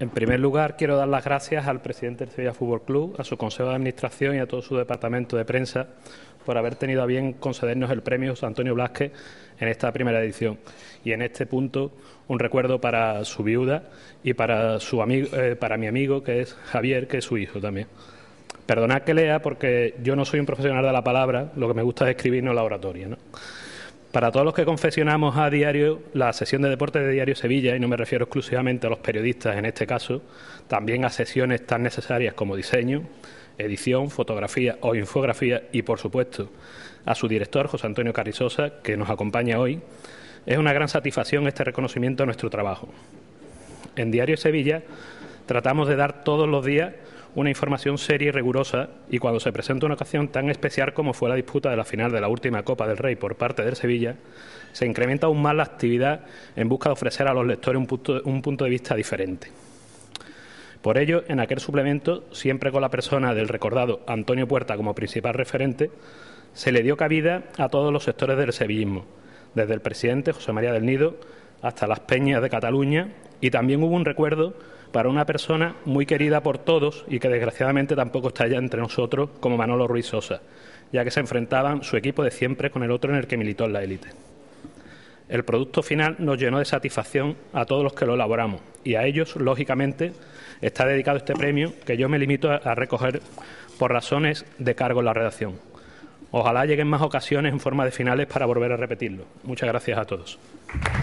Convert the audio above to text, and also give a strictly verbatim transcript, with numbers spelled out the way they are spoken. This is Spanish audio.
En primer lugar, quiero dar las gracias al presidente del Sevilla Fútbol Club, a su consejo de administración y a todo su departamento de prensa por haber tenido a bien concedernos el premio José Antonio Blázquez en esta primera edición. Y en este punto, un recuerdo para su viuda y para, su amigo, eh, para mi amigo, que es Javier, que es su hijo también. Perdonad que lea, porque yo no soy un profesional de la palabra, lo que me gusta es escribir, no la oratoria, ¿no? Para todos los que confeccionamos a diario la sesión de deportes de Diario Sevilla, y no me refiero exclusivamente a los periodistas en este caso, también a sesiones tan necesarias como diseño, edición, fotografía o infografía y, por supuesto, a su director, José Antonio Carrizosa, que nos acompaña hoy, es una gran satisfacción este reconocimiento a nuestro trabajo. En Diario Sevilla tratamos de dar todos los días una información seria y rigurosa, y cuando se presenta una ocasión tan especial como fue la disputa de la final de la última Copa del Rey por parte del Sevilla, se incrementa aún más la actividad en busca de ofrecer a los lectores un punto, un punto de vista diferente. Por ello, en aquel suplemento, siempre con la persona del recordado Antonio Puerta como principal referente, se le dio cabida a todos los sectores del sevillismo, desde el presidente José María del Nido hasta las peñas de Cataluña, y también hubo un recuerdo para una persona muy querida por todos y que desgraciadamente tampoco está ya entre nosotros, como Manolo Ruiz Sosa, ya que se enfrentaban su equipo de siempre con el otro en el que militó en la élite. El producto final nos llenó de satisfacción a todos los que lo elaboramos, y a ellos, lógicamente, está dedicado este premio, que yo me limito a recoger por razones de cargo en la redacción. Ojalá lleguen más ocasiones en forma de finales para volver a repetirlo. Muchas gracias a todos.